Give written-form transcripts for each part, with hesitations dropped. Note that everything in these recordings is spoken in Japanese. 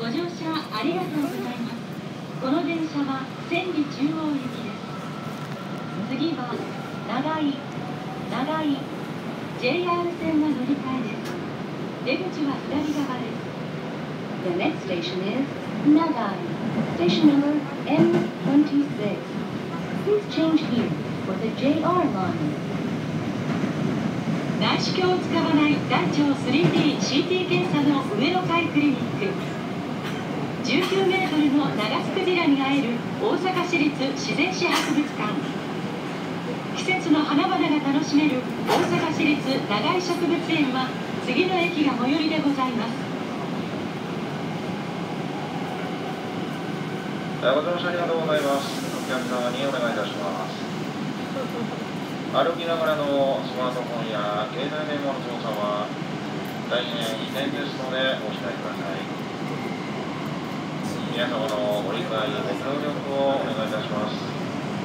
ご乗車ありがとうございます。この電車は千里中央行きです。次は長井 JR 線が乗り換えです。出口は左側です。The next station is Nagai. Station number M26. Please change here for the JR line. 内視鏡を使わない大腸 3D-CT 検査の上野会クリニック。19メートルの長スクジラに会える大阪市立自然史博物館。季節の花々が楽しめる大阪市立長井植物園は次の駅が最寄りでございます。 ご乗車ありがとうございます。お客様にお願いいたします。歩きながらのスマートフォンや携帯電話の操作は大変危険ですのでお控えください。皆様のご理解、ご協力をお願いいたします。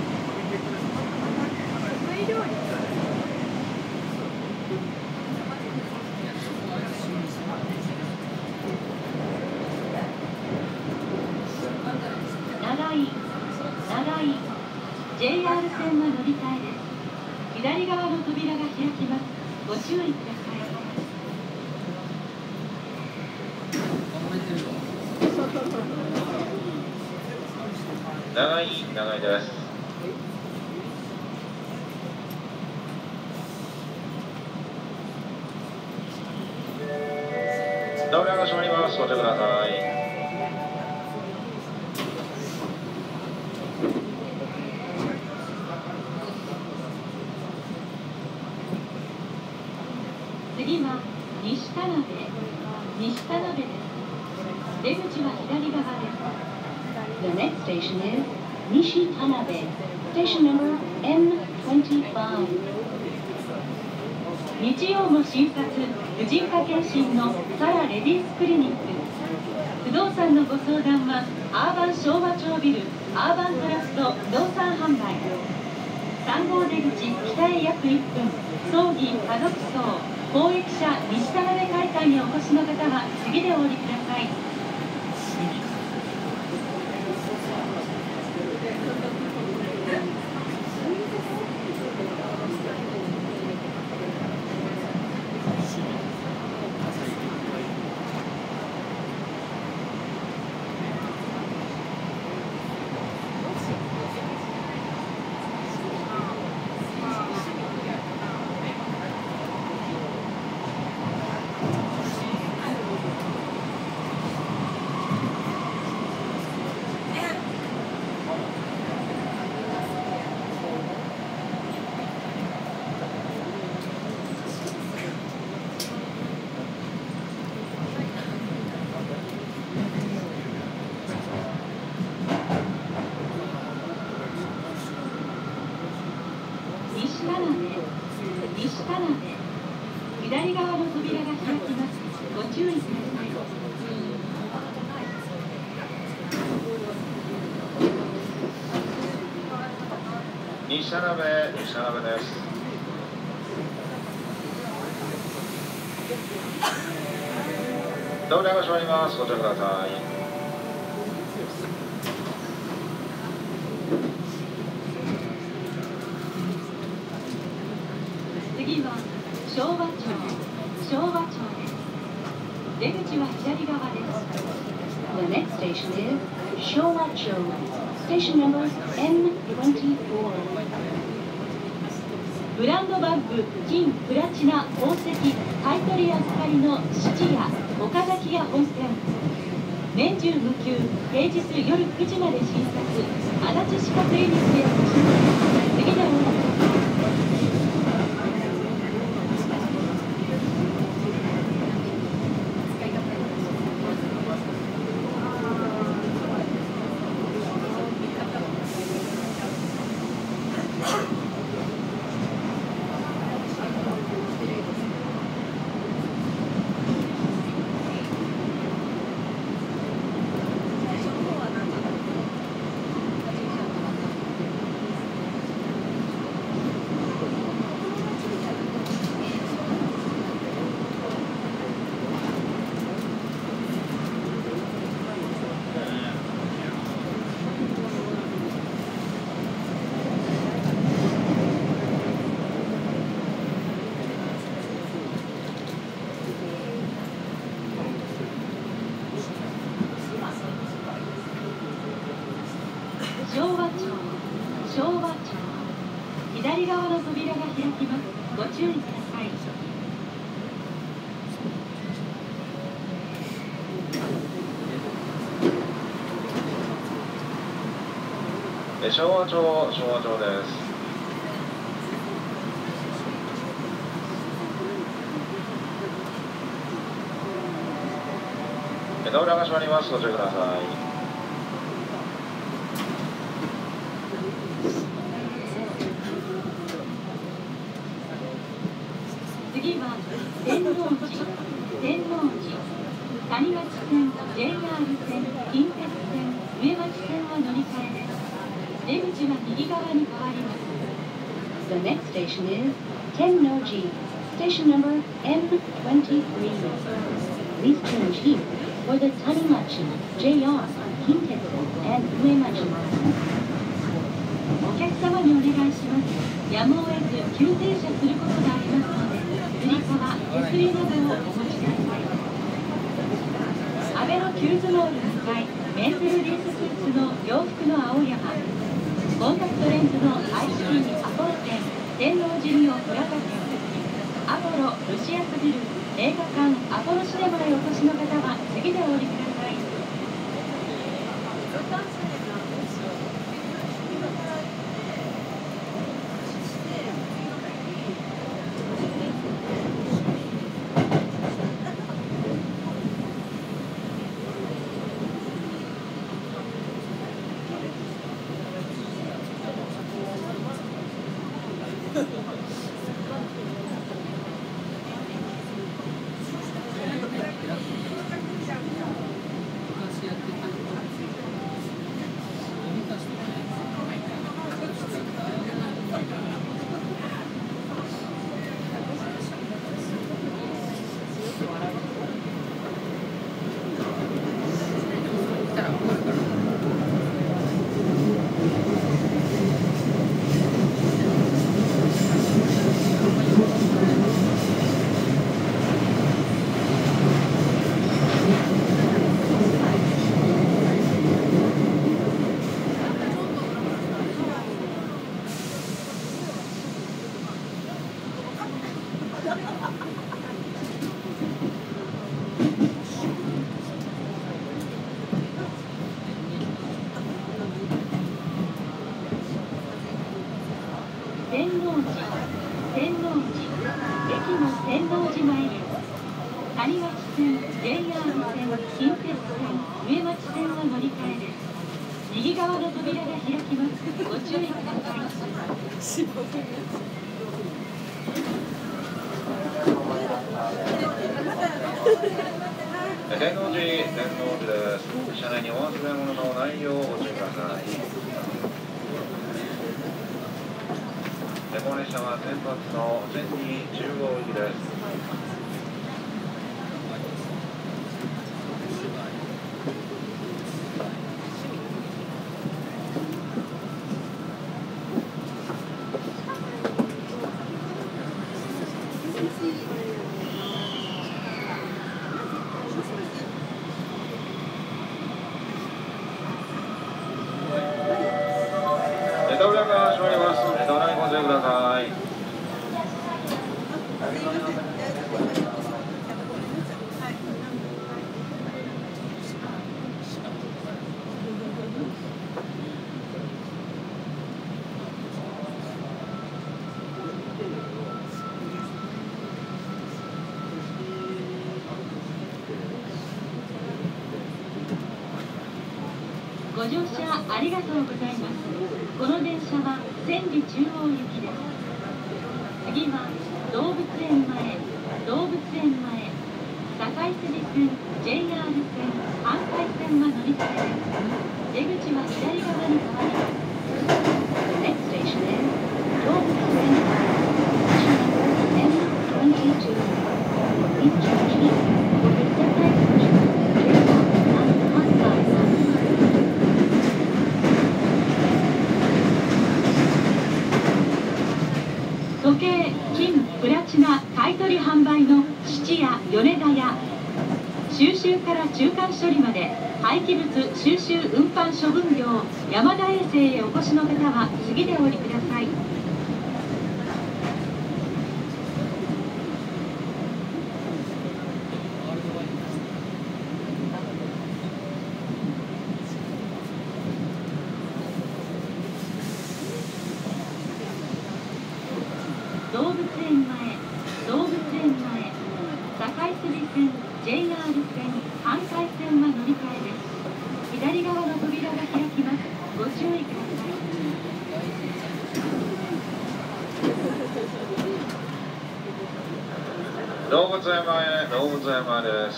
長井 JR 線の乗り換えです。左側の扉が開きます。ご注意ください。 長井です。扉が閉まります。ご注意ください。 次は西田辺です。出口は左側です。The next station is Nishitanabe. Station number M25. 日曜の診察、婦人科検診のサラレディースクリニック。不動産のご相談はアーバン昭和町ビルアーバントラスト不動産販売。3号出口北へ約1分。葬儀家族葬公益社西田辺会館にお越しの方は次でお降りください。西田辺左側の扉が開きます。ご注意ください。 西田辺です。扉が閉まります。ご注意ください。 次は昭和町です。出口は左側です。The next station is 昭和町。Station number M24。ブランドバッグ、金、プラチナ、宝石、買取預かりの質屋、岡崎屋本店。年中無休、平日夜9時まで診察。足立歯科クリニックへお越しの方、次でお願いします。 側の扉が開きます。ご注意ください。 昭和町です。扉が閉まります。ご注意ください。 次は天王寺、谷町線、JR 線、近鉄線、上町線を乗り換えです。出口は右側に変わります。The next station is Tennoji, station number N23. Please change here for the Tanimachi, JR, Kintetsu, and Uemachi line. お客様にお願いします。やむを得ず急停車することがありますので、つり革、手すりなどをお持ちください。アベノキューズモール向かい、メンズレディーススーツの洋服の青山、コンタクトレンズの IC アポロ店、天王寺リオプラザ店、アポロルシアスビル、映画館アポロシネマへお越しの方は次でお降りください。天王寺、駅の天王寺前です。谷町線、JR 線、近鉄線、上町線は乗り換えです。右側の扉が開きます。ご注意ください。 天王寺です。車内にお忘れ物のないようご注意ください。この列車は先発の千里中央行きです。扉が閉まります。ドライご注意ください。 ご乗車ありがとうございます。この電車は千里中央行きです。次は動物園前、堺筋線、JR 線、阪海線は乗り換えです。出口は左側に変わります。The next station is 動物園前、N22. Please change here for the Sakai Junction, JR and Hankai line. 時計、金、プラチナ、買取販売の質屋、米田屋、収集から中間処理まで廃棄物収集運搬処分業山田衛生へお越しの方は次でお降りください。 線、反対線は乗り換えです。左側の扉が開きます。ご注意ください。 動物園前、動物園前です。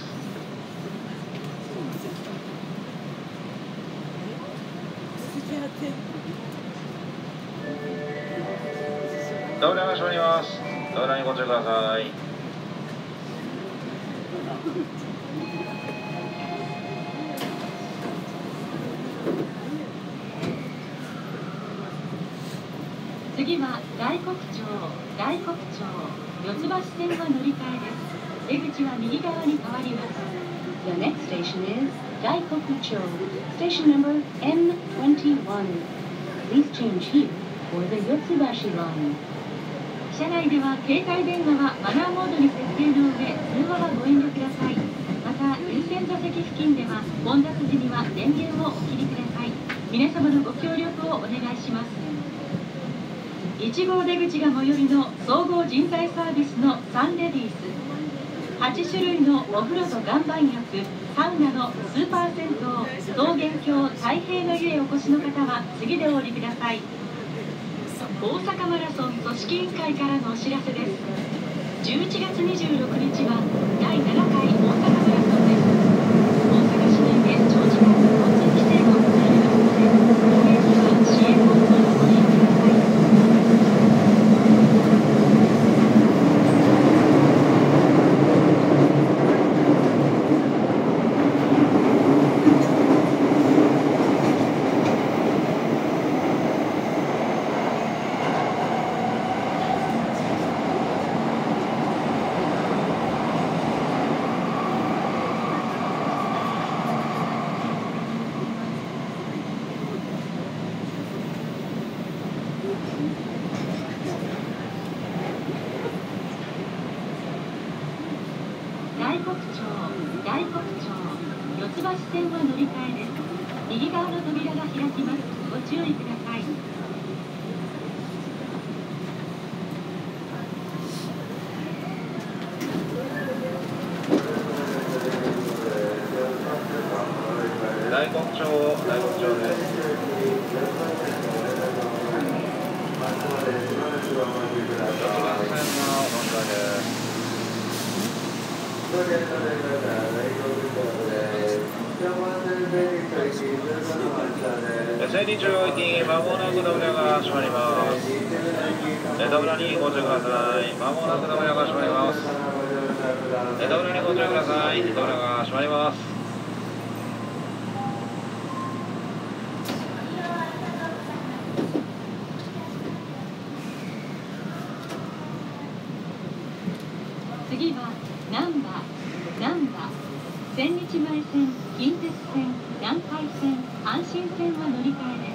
扉が閉まります。扉にご注意ください。 次は大黒町、大黒町、四ツ橋線は乗り換えです。出口は右側に変わります。The next station is 大黒町、station number M21. Please change here for the 四ツ橋line. 車内では携帯電話はマナーモードに設定の上、通話はご遠慮ください。また、優先座席付近では混雑時には電源をお切りください。皆様のご協力をお願いします。1号出口が最寄りの総合人材サービスのサンレディース。8種類のお風呂と岩盤浴、サウナのスーパー銭湯、桃源郷太平の湯へお越しの方は次でお降りください。大阪マラソン組織委員会からのお知らせです。11月26日は第7回大阪マラソンです。大阪市内で長時間の交通規制が行われますので、当面には支援交通をご利用ください。大黒町、大黒町、四ツ橋線は乗り換えです。右側の扉が開きます。ご注意ください。 大黒町、大黒町です。6番線の乗り換えです。千里中央駅、まもなく扉が閉まります。扉にご注意ください。まもなく扉が閉まります。扉にご注意ください。扉が閉まります。 次は難波、千日前線、近鉄線、南海線、阪神線は乗り換えです。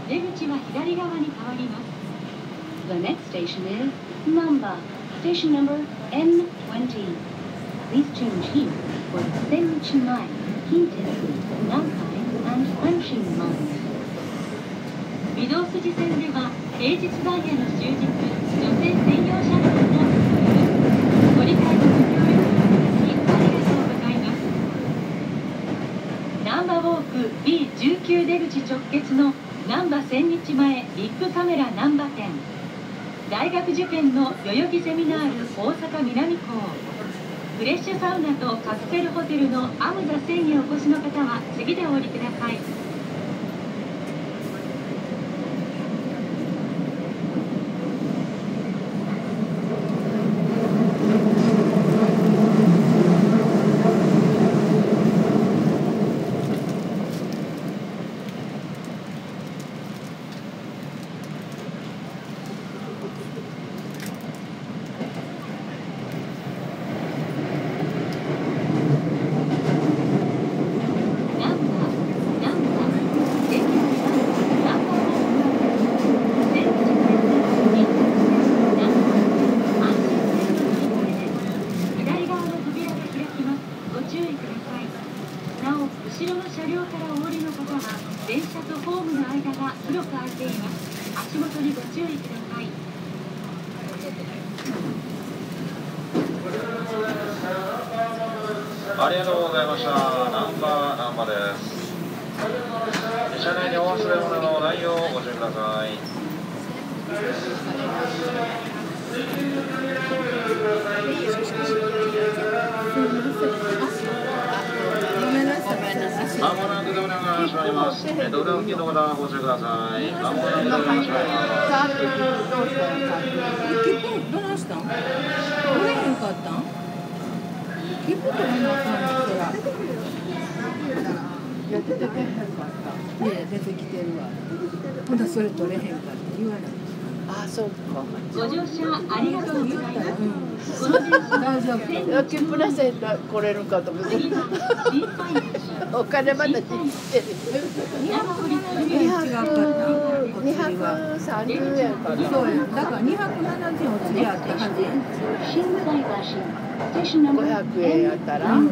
出口は左側に変わります。The next station is Namba, station number N20. Please change here for the 千日前、近鉄、南海 and 阪神 lines. 御堂筋線では平日ダイヤの終日、女性専用車両もご理解とご協力いただきありがとうございます。ナンバーウォーク B19 出口直結の難波千日前ビッグカメラ難波店、大学受験の代々木ゼミナール大阪南港、フレッシュサウナとカプセルホテルのアムザ1000へお越しの方は次でお降りください。後ろの車両からお降りの方は電車とホームの間が広く空いています。足元にご注意ください。 ありがとうございました。ナンバーです。車内にお忘れ物のないようご注意ください。まもなくドアが閉まります。ドア付近の方はご注意ください。まもなくドアが閉まります。 どないしたん？取れへんかったん？切符取れなあかんの人ら。いや出てけへんかった。いや出てきてるわ。ほんだそれ取れへんかって言わない。あ、そうか。 ご乗車ありがとうございます。 大丈夫。 切符出せ来れるかと思って。お金まだ切ってる。 違うかった。 230円かな。 そうや。だから270円お釣りあったはずや。 500円やったら。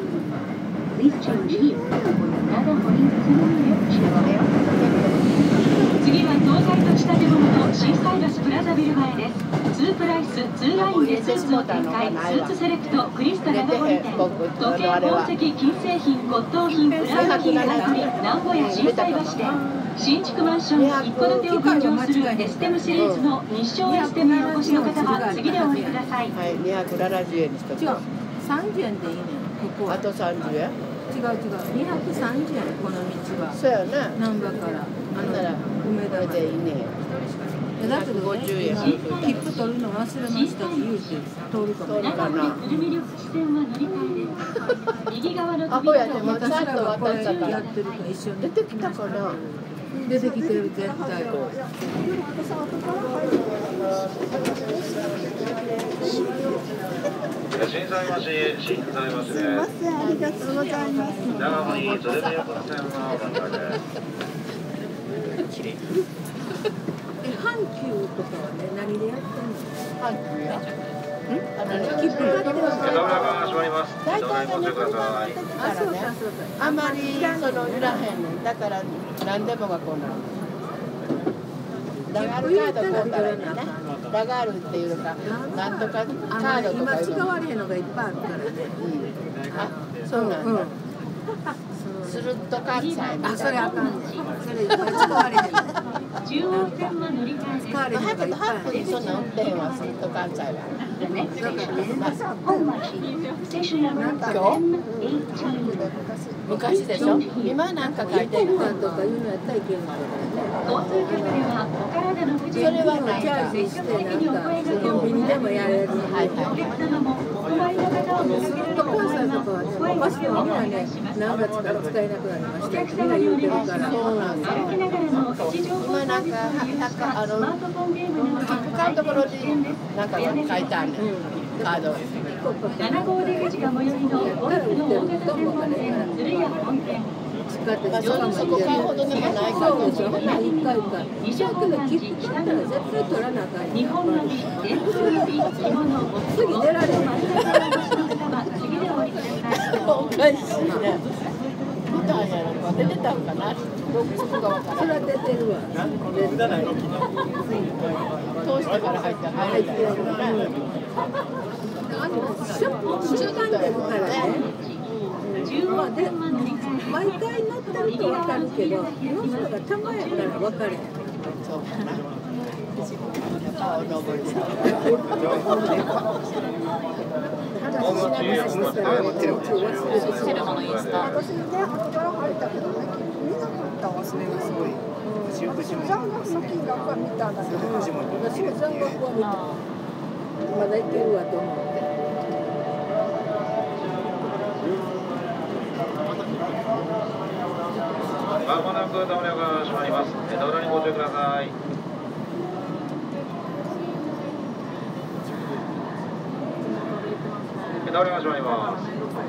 次は東海土地建物の心斎橋プラザビル前です。2プライス2ラインでスーツを展開、スーツセレクトクリスタ長堀店、時計、宝石、金製品、骨董品、ブランド品が集り、名古屋心斎橋店、新築マンション一戸建てを分譲するエステムシリーズの日照エステムにお越しの方は次でお降りください。 はい、270円にしとく。 違う、30円でいいねん。ここは。 あと30円？ 違う、230円この道は。 そうやね。 難波からなら梅田までいいね。 だけど 50円。 切符取るの忘れましたって言うて通るかも。 長堀鶴見緑地線は乗り換えです。右側のアホやでも私らがこれやってると一緒に出てきたかな。 出てきてる絶対。 心斎橋です。 すみません、ありがとうございます。 長堀鶴見緑線の番台です。 阪急とかはね、何でやってんの？ 阪急や。 切符買ってる。 ドアが閉まります。ドアにご注意ください。 あまりいらへんねん。だから何でもがこうなる。ラガールカード買うたらいいね。ラガールっていうのか、なんとかカードとかいうの。 今使われへんのがいっぱいあるからね。 あ、そうなんだ。スルッとカードさえ。 あ、それあかんねん。それいっぱい使われへん。 中央線は乗り換えです。 使われへんのがいっぱいある。 そんな運転はスルッとカードさえは。昔でしょ。今なんか書いてるとかいうのやったらいけるんだけどね。 交通局ではお体の不自由それはなんか積極的になんかコンビニでもやれる。 お客様もお困りの方を見かけると思います。 とかはね、お菓子はみんなね、何月から使えなくなりましたってみんな言うてるから。 そうなんだ。 歩きながらの位置情報今なんかスマートフォンゲームなど買うところになんか書いてあるね。カード。 7号出口が最寄りのゴルフの大型専門店鶴屋本店。 使ってそこ買うほどでもないからそうでしょ。一回一回。 二車方面切符買ったら絶対取らなあかん。 日本の美、伝統の美、着物、 次出られる。 次でお降りください。 おかしいね。見たんやろか。出てたんかな。どこかわからん。 それは出てるわ。 通してから入って入れたよね。 習慣でるからね。まあで毎回乗ってると分かるけど、乗るのがたまやから分かれへん。 そうかな。顔登りさ。 お待ちしてます。 私ね、後から入ったけどね、見なかったわ、それがすごい。残額の金額は見たんだけど、 私も残額は見た。まだいけるわと思って。 まもなくドアが閉まります。ドアにご注意ください。ドアが閉まります。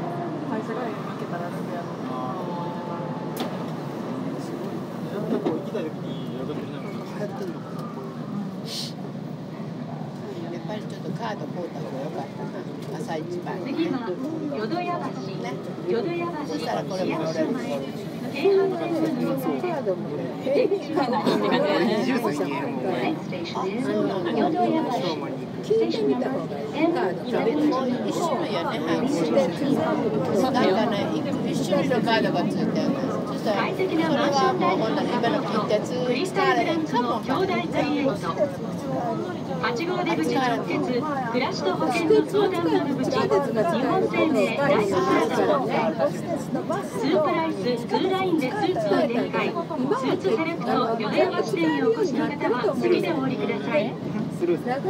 やっぱりちょっとカード買うた方がよかったな。朝一番。 次は淀屋橋、淀屋橋そしたらこれも乗れる。 京阪電車の乗り換えです。 平日 Next station is 淀屋橋。 切聞いてみた方がいい。カード一種類やね、なんかね、一種類のカードがついてるんです。そしたら、それはもうほんなら今の近鉄使われへんかも。 兄弟クリエイト8号出口直結暮らしと保険の相談窓口日本生命ライフサービス2プライス2ラインでスーツを展開スーツセレクト米山支店にお越しの方は次でお降りください。 長いなんか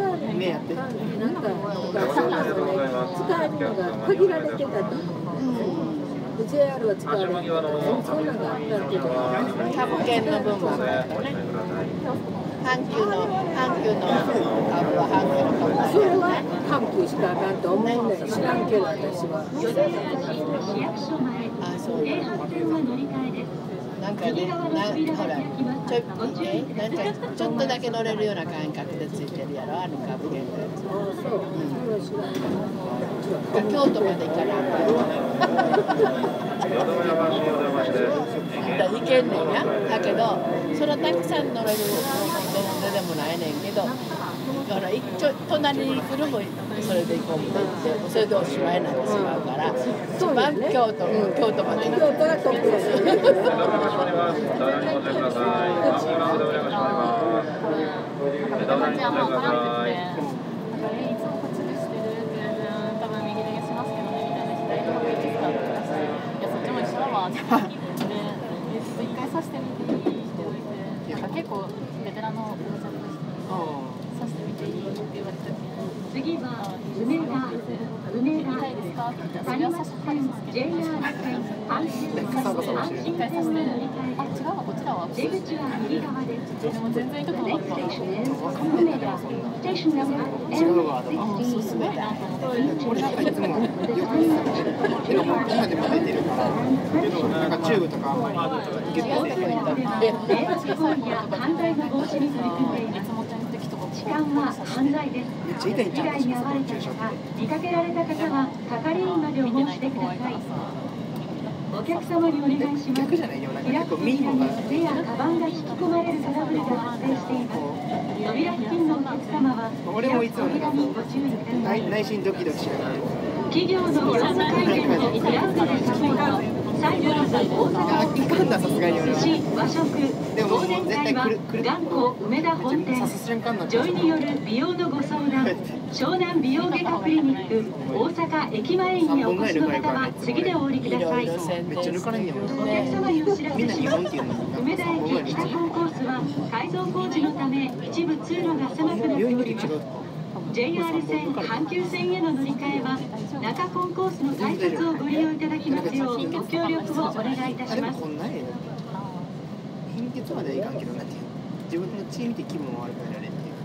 使えるのが限られてたと。JR は使われてた。そんなのがあったけど。 株券の分もあったね。阪急の株は阪急の株それは阪急しかあかんと思うねん。知らんけど私は。 あ、そうね。 なんかね、ほら、ちょっとだけ乗れるような感覚でついてるやろ、あの株券のやつ。京都まで行かない。行けんねんや。だけど、それはたくさん乗れるのでもないねんけど、ほら、隣に来るもそれで行こうって言って、それでおしまいになってしまうから、一番京都まで行く。 結構ベテランのおばちゃんとしてさしてみていいって言われた時に次は梅田痛いですかって言ったらそれはさしてるんですけど JR 線阪神線一回さしてあ、違うわこっちだわ出口は右側です。 でも全然痛くなかったわ Station is Umeda. Station number M16. すごいなと思って俺なんかいつもよく今でも出てるからなんかチューブとかあんまりゲットできないんだ迷惑行為や犯罪の防止に取り組んでいます。痴漢は犯罪です。被害に遭われた方、見かけられた方は係員までお申し出ください。お客様にお願いします。 逆じゃないよなんか開く結構ミーモが手やカバンが引き込まれるトラブルが発生しています。扉付近のお客様は俺もいつもなんか扉にご注意ください。 内心ドキドキしながら企業の業務改善のクラウドでサポートサイボーズ大阪いかんださすがに俺は寿司和食でも忘年会は頑固梅田本店さす瞬間になっジョイによる美容のご相談湘南美容外科クリニック大阪駅前院にお越しの方は次でお降りください。 めっちゃ抜かれんねんお客様にお知らみんな日せします。 本っていうのに梅田駅北コンコースは改造工事のため一部通路が狭くなっております。JR 線阪急線への乗り換えは中コンコースの改札をご利用いただきますようご協力をお願いいたします。 こんな絵だ貧血まではいかんけどなんていう自分の血見て気分も悪くなられるっていう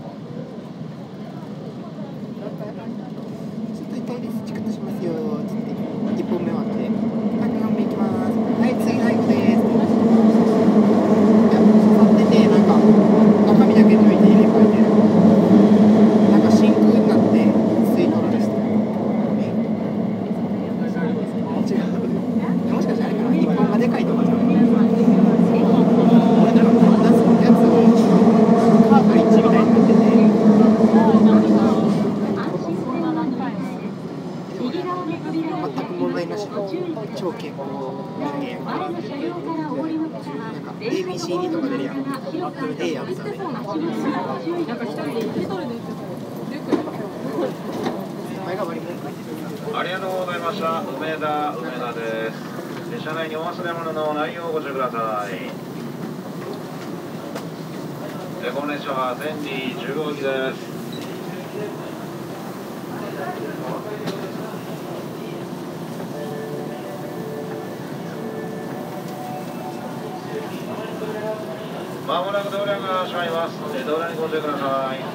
ちょっと痛いですチクッとしますよつって1本目終わってはい2本目いきますはい次最後ですいや刺さっててなんか中身だけ抜いて入れ替えてるなんか真空になって吸い取られてた違うもしかしたらあれかな1本がでかいとかじゃない俺なんかこんなやつをカートリッジみたいになってて全く問題なしの超健康人間やからなんか ABCD とか出るやん A やったね前が割り文句言ってるありがとうございました。梅田です。車内にお忘れ物の内容をご注意ください。この列車は天理10号機です。まもなくドアが閉まります。ドアにご注意ください。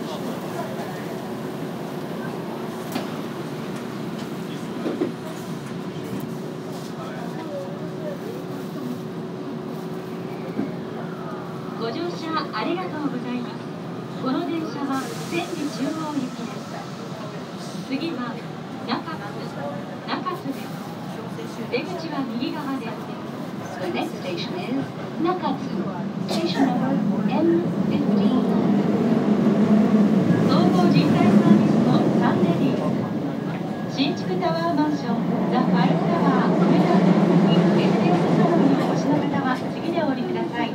ご乗車ありがとうございます。この電車は千里中央行きです。次は中津です。出口は右側です。The next station is 中津。Station number M15。総合人材サービスのレディー。新築タワーマンションザ・ファインタワー上田にエステートサロンにお越しの方は次でお降りください。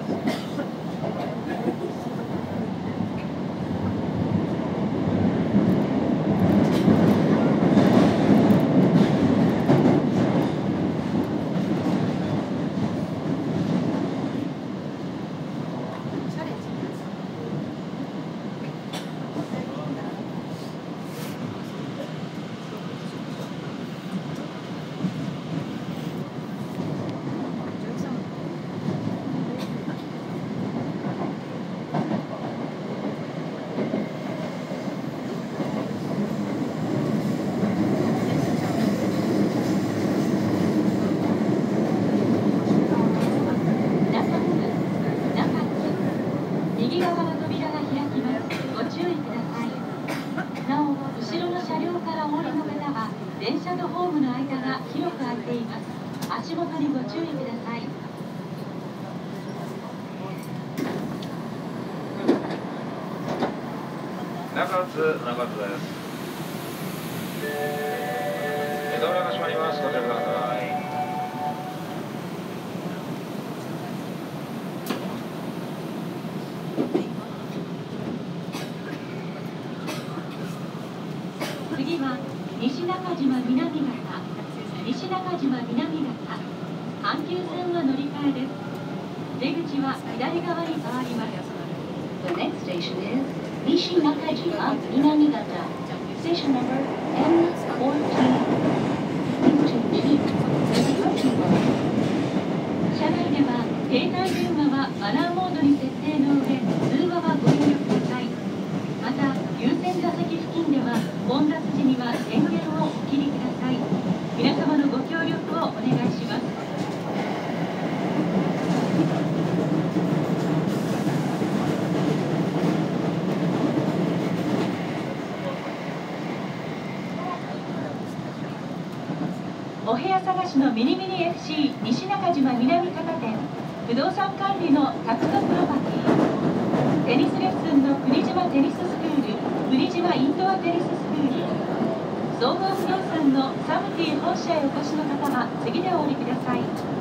右側の扉が開きます。ご注意ください。なお、後ろの車両からお降りの方は電車とホームの間が広く空いています。足元にご注意ください。 中津です。ドアが閉まります。ご注意ください。 次は西中島南方、西中島南方、阪急線は乗り換えです。出口は左側に変わります。The next station is 西中島南方。Station number M14. Please change here for the approaching line. 車内では携帯電話はマナーモードに設定の上、通話はご遠慮ください。また、優先座席付近では混雑時には電源をお切りください。皆様のご協力をお願いします。お部屋探しのミニミニ FC 西中島南方店、不動産管理のタクトプロパティ、テニスレッスンの国島テニススクール、国島インドアテニススクール、総合不動産のサムティ本社へお越しの方は次でお降りください。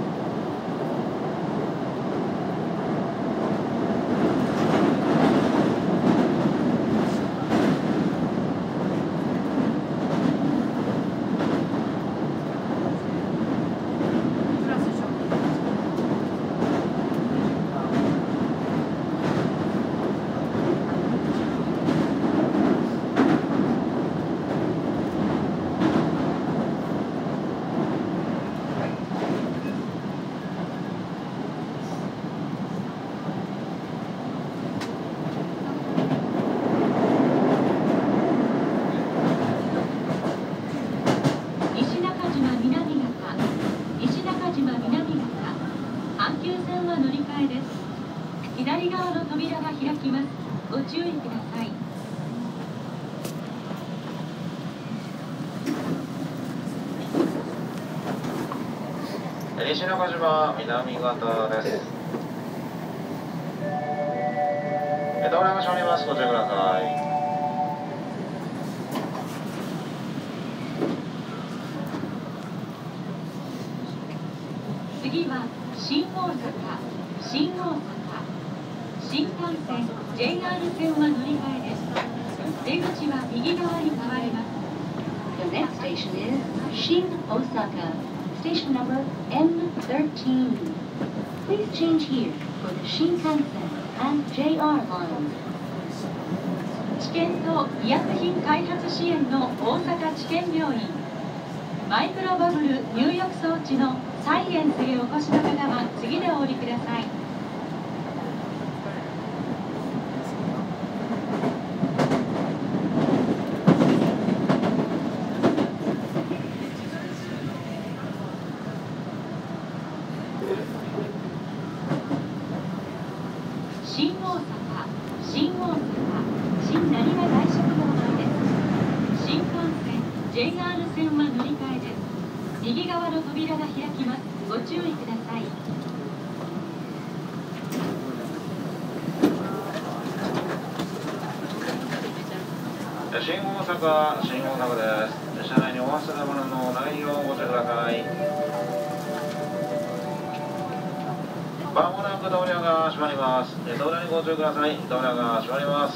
左側の扉が開きます。ご注意ください。 西中島南方です。ドアが閉まります。ご注意ください。 次は新大阪、新大阪、新幹線 JR 線は乗り換えです。出口は右側に変わります。The next station is 新大阪。Station number M13. Please change here for the Shinkansen and JR lines. 治験と医薬品開発支援の大阪治験病院、マイクロバブル入浴装置のサイエンスへお越しの方は次でお降りください。新大阪、新大阪、新成田大食堂前です。新幹線 JR 線は乗り換えです。右側の扉が開きます。ご注意ください。 新大阪です。車内にお忘れ物のないようご注意ください。まもなく扉が閉まります。扉にご注意ください。扉が閉まります。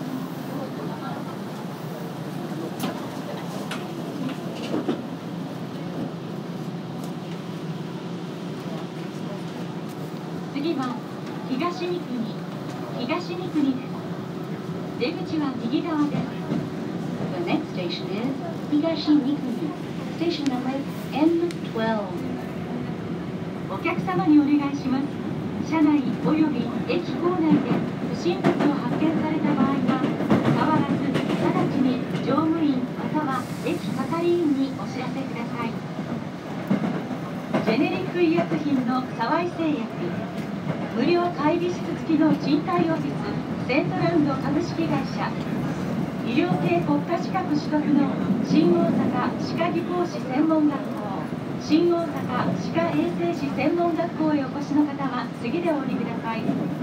次は東三国です。出口は右側です。The next station is 東三国。Station number N12。お客様にお願いします。車内および駅構内で不審物を発見された場合は、変わらず直ちに乗務員または駅係員にお知らせください。ジェネリック医薬品の沢井製薬、無料会議室付きの賃貸オフィスセントランド株式会社、医療系国家資格取得の新大阪歯科技工士専門学校、新大阪歯科衛生士専門学校へお越しの方は次でお降りください。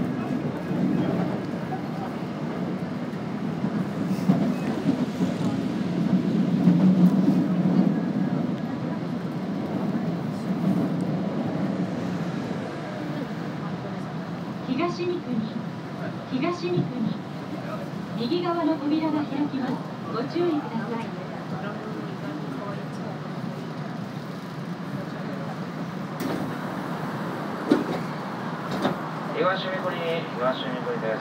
東三国、右側の扉が開きます。ご注意ください。 東三国です。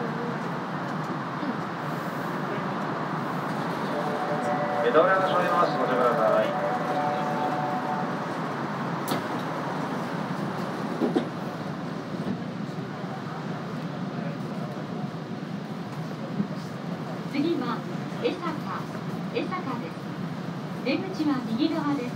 扉が閉まります。ご注意ください。 次は江坂です。出口は右側です。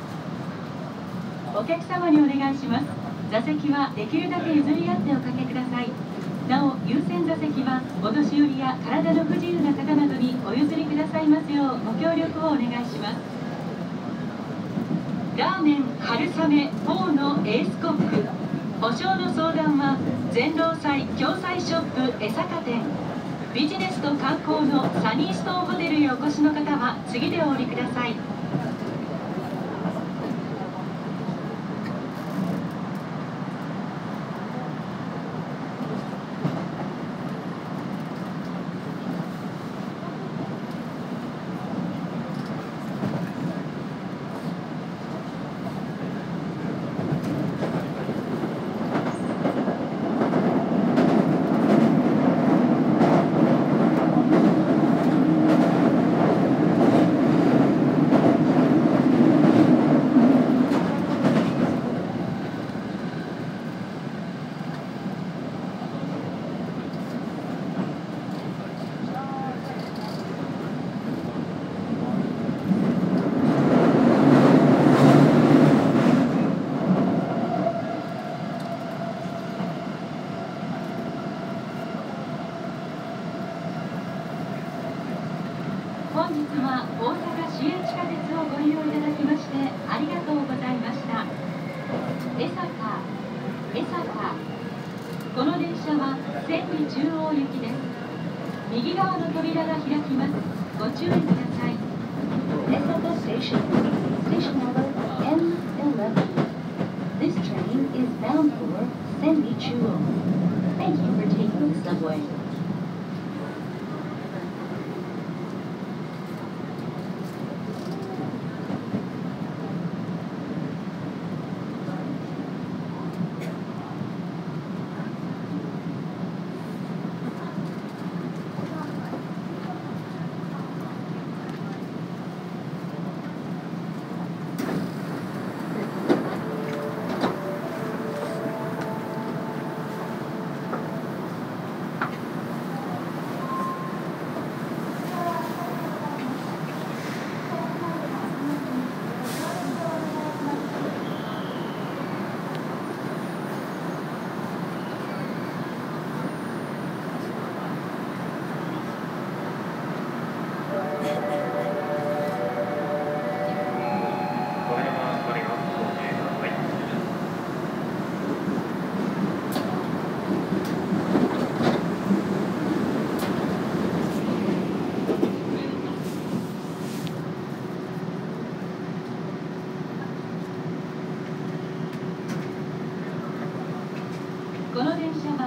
お客様にお願いします。座席はできるだけ譲り合っておかけください。なお優先座席はお年寄りや体の不自由な方などにお譲りくださいますようご協力をお願いします。ラーメン春雨フォーのエースコック、保証の相談は全労祭共済ショップ江坂店、ビジネスと観光のサニーストーンホテルへお越しの方は次でお降りください。本日は大阪市営地下鉄をご利用いただきましてありがとうございました。江坂、この電車は千里中央行きです。右側の扉が開きます。ご注意ください。江坂 Station number N11. This train is bound for Senri Chuo. Thank you for taking the subway.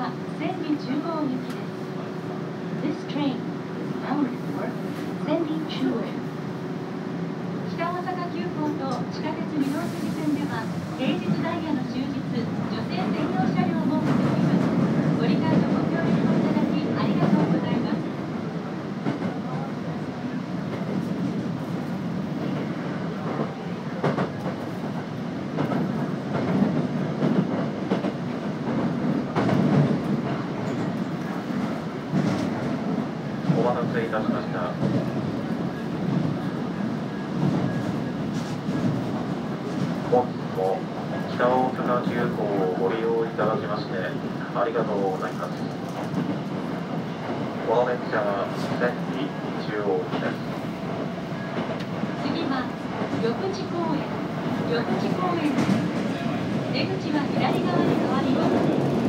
は千里中央行きです。This train is bound for 千里中央。北大阪急行と地下鉄御堂筋線では平日ダイヤの終日、女性専用車両を設けております。ご理解とご協力をいただきありがとうございます。 お待たせいたしました。本日も北大阪急行をご利用いただきましてありがとうございます。この列車は千里中央行きです。 次は緑地公園。緑地公園です。出口は左側に変わります。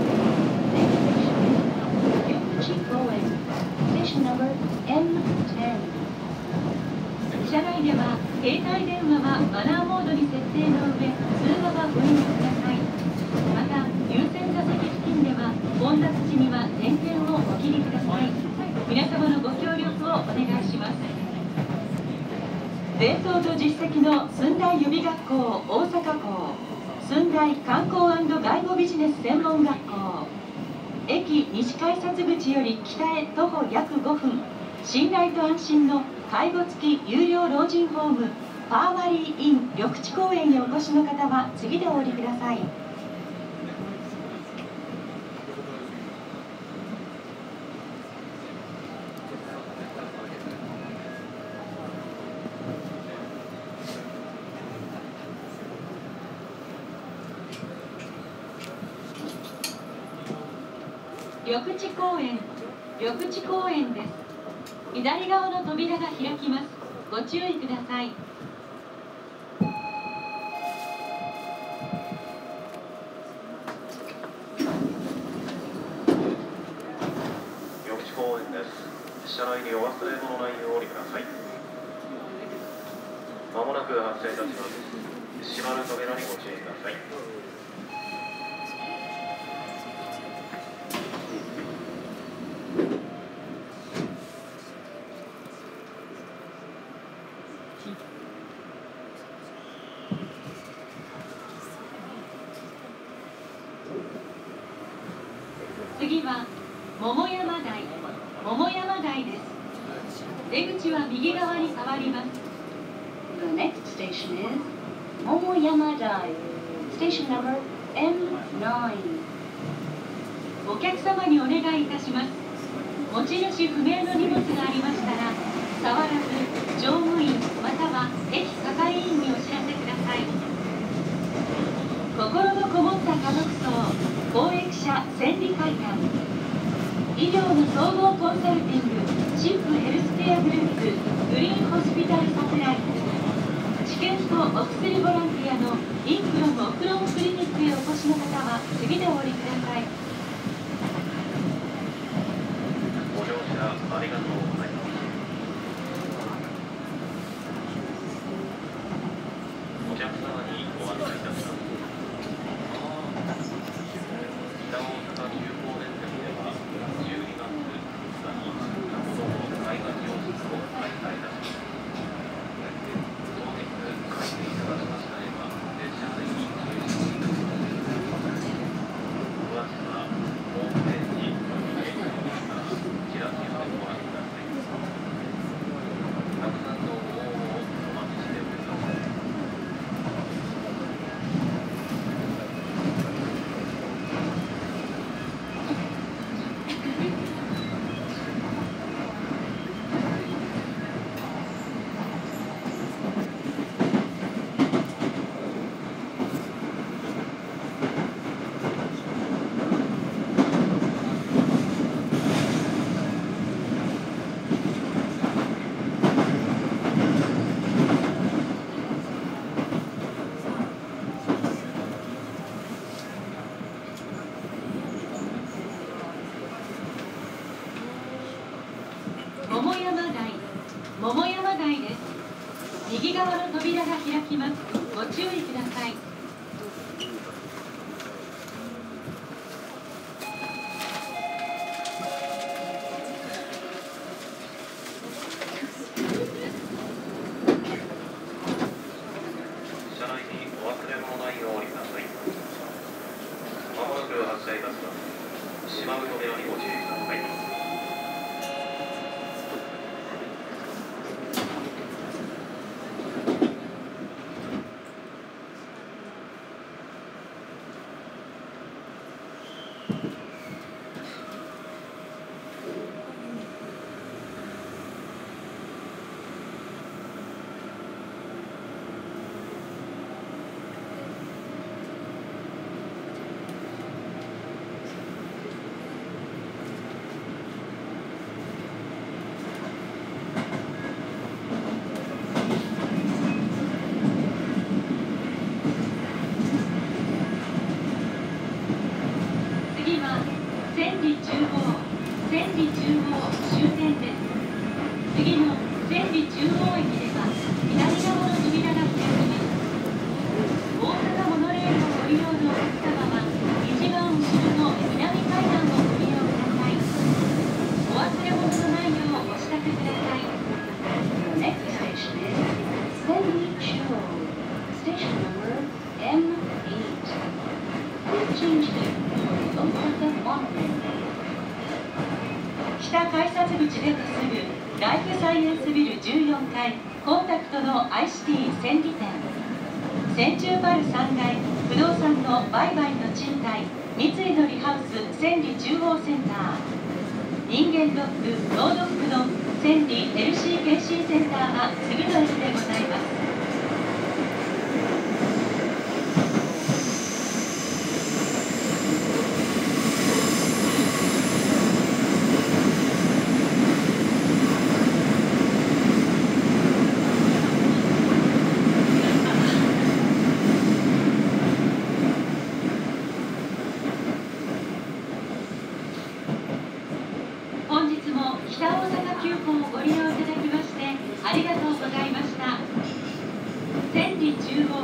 緑地公園。Station number M10。車内では携帯電話はマナーモードに設定の上、通話はご遠慮ください。また、優先座席付近では混雑時には点検をお切りください。皆様のご協力をお願いします。伝統と実績の駿台予備学校大阪校、駿台観光&外語ビジネス専門学校、駅西改札口より北へ徒歩約5分、信頼と安心の介護付き有料老人ホームパーマリーイン緑地公園にお越しの方は次でお降りください。緑地公園、緑地公園です。左側の扉が開きます。ご注意ください。 緑地公園です。車内にお忘れ物ないようにください。まもなく発車いたします。閉まる扉にご注意ください。 次は桃山台、桃山台です。出口は右側に変わります。The next station is 桃山台。Station number M9。お客様にお願いいたします。持ち主不明の荷物がありましたら、触らず乗務員または駅係員にお知らせください。心のこもった家族葬、公益社千里会館、医療の総合コンサルティング、シップヘルスケアグループ、グリーンホスピタルサプライ、治験とお薬ボランティアのインクロムオクロムクリニックへお越しの方は次でお降りください。 ご乗車ありがとうございます。お客様にご案内いたします。北大阪急行電線では12月2日に子ども海岸教室を開催いたします。当日開始いただきましたれば列車内に注意していただきます。詳しくはホームページ掲示からチラシをご覧ください。たくさんのご応募をお待ちしております。 桃山台、桃山台です。右側の扉が開きます。ご注意ください。 発車いたします。島袋よりご注意ください。 次は千里中央終点です。次の千里中央駅では左側の扉が開きます。大阪モノレールをご利用のお客様は一番後ろの南階段をご利用ください。お忘れ物のないようご支度ください。Next station is Senri Chuo, station number M8. Please change here for Osaka Monorail. 北改札口出てすぐライフサイエンスビル14階コンタクトの ICT 千里店、千中パル3階不動産の売買の賃貸三井のリハウス千里中央センター、人間ドック脳ドックの千里 LC 検診センターは次の駅でございます。本日も北大阪急行をご利用いただきましてありがとうございました。千里中央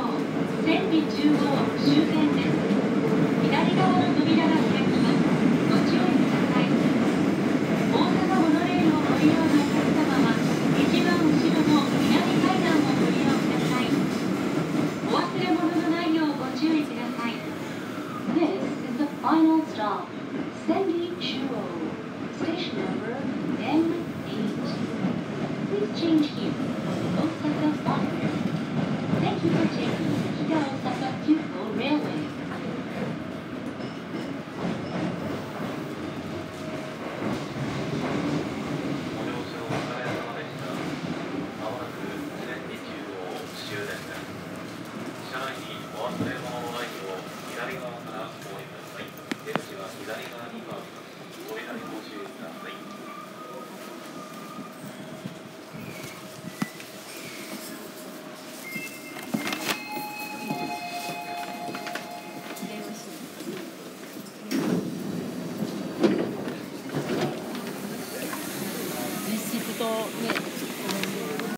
終点です。左側の扉が開きます。ご注意ください。大阪モノレールをご利用のお客様は一番後ろの南階段をご利用ください。お忘れ物のないようご注意ください。This is the final stop, Senri Chuo, station number M8. Please change here for Osaka Monorail. Thank you for taking Kita Osaka Kyuko Railway. ご乗車お疲れ様でした。まもなく千里中央終電です。車内にお忘れ物のないよう左側からお降りください。出口は左側